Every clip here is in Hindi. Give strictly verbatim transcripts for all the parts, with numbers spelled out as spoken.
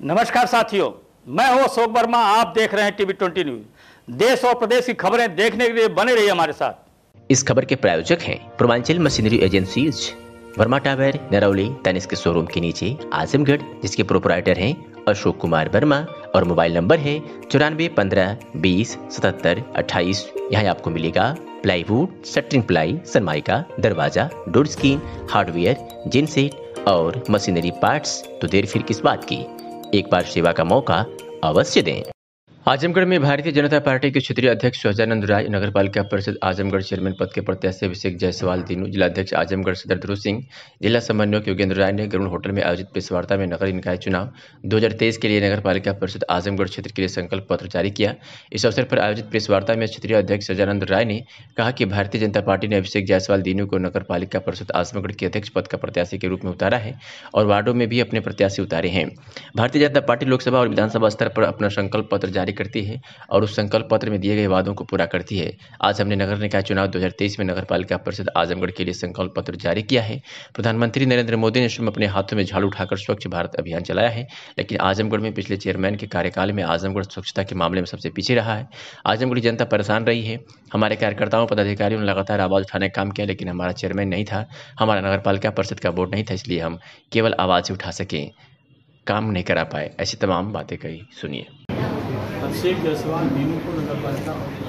नमस्कार साथियों, मैं हूं अशोक वर्मा। आप देख रहे हैं टीवी ट्वेंटी न्यूज। देश और प्रदेश की खबरें देखने के लिए बने रहिए हमारे साथ। इस खबर के प्रायोजक हैं Purvanchal machinery agencies, Verma tower, Narauli, Tanishq के शोरूम के नीचे आजमगढ़, जिसके प्रोपराइटर हैं अशोक कुमार वर्मा और मोबाइल नंबर है चौरानवे पंद्रह बीस सतहत्तर अट्ठाईस। यहाँ आपको मिलेगा प्लाईवुड, शटरिंग प्लाई, सनमाइका, दरवाजा, डोर स्क्रीन, हार्डवेयर, जिनसेट और मशीनरी पार्ट्स। तो देर फिर किस बात की, एक बार सेवा का मौका अवश्य दें। आजमगढ़ में भारतीय जनता पार्टी के क्षेत्रीय अध्यक्ष सहजानंद राय, नगर पालिका परिषद आजमगढ़ चेयरमैन पद के प्रत्याशी अभिषेक जायसवाल तीनों, जिलाध्यक्ष आजमगढ़ सदर ध्रुव सिंह, जिला समन्वयक योगेंद्र राय ने गरुड़ होटल में आयोजित प्रेस वार्ता में नगर निकाय चुनाव दो हज़ार तेईस के लिए नगर पालिका परिषद आजमगढ़ क्षेत्र के लिए संकल्प पत्र जारी किया। इस अवसर पर आयोजित प्रेस वार्ता में क्षेत्रीय अध्यक्ष सहजानंद राय ने कहा कि भारतीय जनता पार्टी ने अभिषेक जायसवाल तीनों को नगर पालिका परिषद आजमगढ़ के अध्यक्ष पद का प्रत्याशी के रूप में उतारा है और वार्डों में भी अपने प्रत्याशी उतारे हैं। भारतीय जनता पार्टी लोकसभा और विधानसभा स्तर पर अपना संकल्प पत्र जारी करती है और उस संकल्प पत्र में दिए गए वादों को पूरा करती है। आज हमने नगर निकाय चुनाव दो हज़ार तेईस में नगर पालिका परिषद आजमगढ़ के लिए संकल्प पत्र जारी किया है। प्रधानमंत्री नरेंद्र मोदी ने स्वयं अपने हाथों में झाड़ू उठाकर स्वच्छ भारत अभियान चलाया है, लेकिन आजमगढ़ में पिछले चेयरमैन के कार्यकाल में आजमगढ़ स्वच्छता के मामले में सबसे पीछे रहा है। आजमगढ़ की जनता परेशान रही है। हमारे कार्यकर्ताओं पदाधिकारियों ने लगातार आवाज़ उठाने का काम किया, लेकिन हमारा चेयरमैन नहीं था, हमारा नगर पालिका परिषद का बोर्ड नहीं था, इसलिए हम केवल आवाज़ उठा सकें, काम नहीं करा पाए। ऐसी तमाम बातें कही, सुनिए। अभिषेक जायसवाल तीनों को नगर पालिका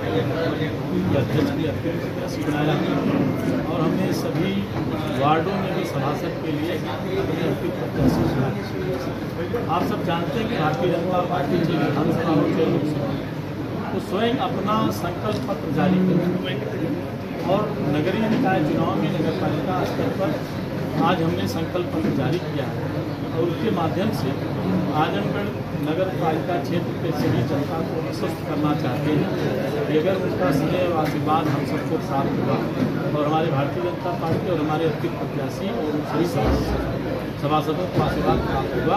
अध्यक्ष के प्रत्याशी बनाया और हमने सभी वार्डों में भी सभासद के लिए अपने प्रत्याशी बनाया। आप सब जानते हैं कि भारतीय जनता पार्टी की विधानसभा और लोकसभा तो स्वयं अपना संकल्प पत्र जारी किया और नगरीय निकाय चुनाव में नगर पालिका स्तर पर आज हमने संकल्प पत्र जारी किया है और उसके माध्यम से आजमगढ़ नगर पालिका क्षेत्र के सभी जनता को आश्वस्त करना चाहते हैं कि अगर उनका स्नेह और आशीर्वाद हम सबको साथ होगा और हमारे भारतीय जनता पार्टी और हमारे अतिरिक्त प्रत्याशी और सभी सभासदों को आशीर्वाद प्राप्त होगा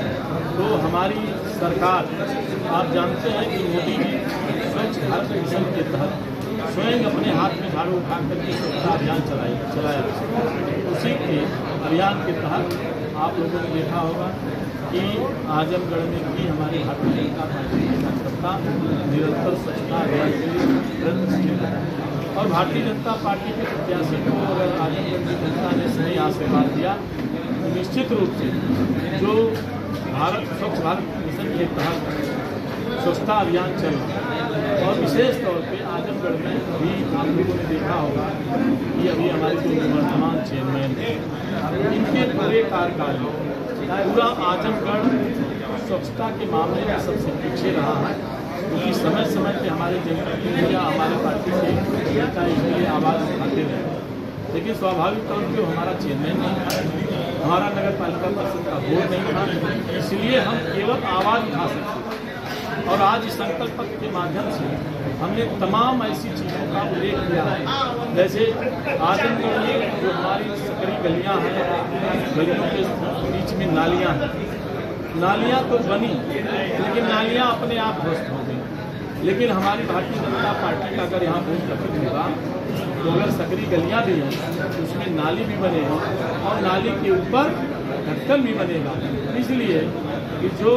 तो हमारी सरकार, आप जानते हैं कि मोदी जी स्वच्छ भारत मिशन के तहत स्वयं अपने हाथ में झाड़ू उठा करके स्वच्छता अभियान चलाए चलाया उसी के अभियान के तहत आप लोगों ने देखा होगा कि आजमगढ़ में भी हमारी भारतीय जनता पार्टी की कार्यकर्ता निरंतर स्वच्छता अभियान के लिए प्रयत्नशील है और भारतीय जनता पार्टी के प्रत्याशी को अगर आजमगढ़ की जनता ने सही आशीर्वाद दिया तो निश्चित रूप से जो भारत स्वच्छ भारत मिशन के तहत स्वच्छता अभियान चल रहा है और विशेष तौर पे आजमगढ़ में भी आप लोगों ने देखा होगा कि अभी हमारे जो वर्तमान चेयरमैन हैं इनके पूरे कार्यकाल में पूरा आजमगढ़ स्वच्छता के मामले में सबसे पीछे रहा है, क्योंकि समय समय पे हमारे जनप्रतिनिधि या हमारे पार्टी के नेता इसके लिए आवाज़ उठाते रहे, लेकिन स्वाभाविक तौर पर हमारा चेयरमैन नहीं था, हमारा नगर पालिका परिषद का बोर्ड नहीं था, इसलिए हम केवल आवाज़ उठा सकते। और आज इस संकल्प पत्र के माध्यम से हमने तमाम ऐसी चीज़ों का उल्लेख किया है, जैसे आजमगढ़ में जो हमारी सकरी गलियां हैं, गलियों के बीच में नालियां हैं, नालियां तो बनी लेकिन नालियां अपने आप ध्वस्त हो गई। लेकिन हमारी भारतीय जनता पार्टी का अगर यहाँ वोट गठित होगा तो अगर सकरी गलियां भी हैं तो उसमें नाली भी बनेगी और नाली के ऊपर ढक्कन भी बनेगा, इसलिए कि जो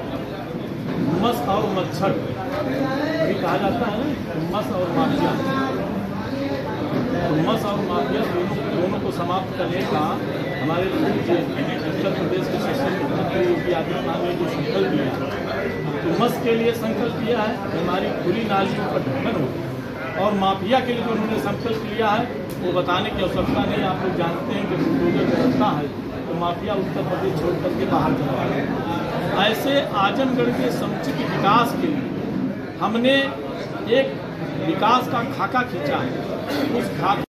मस और मच्छर भी कहा जाता है ना, मस और माफिया, तो मस और माफिया दोनों दोनों को समाप्त करने का हमारे उत्तर प्रदेश के शासन मुख्यमंत्री योगी आदित्यनाथ ने जो संकल्प लिया तो मस के लिए संकल्प लिया है कि हमारी खुली नालियों पर ढक्कन हो और माफिया के लिए जो उन्होंने संकल्प लिया है वो बताने की आवश्यकता नहीं। आप लोग जानते हैं कि बुलडोजर चलता है तो माफिया उत्तर प्रदेश छोड़ करके बाहर चला गया। ऐसे आजमगढ़ के समुचित विकास के लिए हमने एक विकास का खाका खींचा है, उस खाका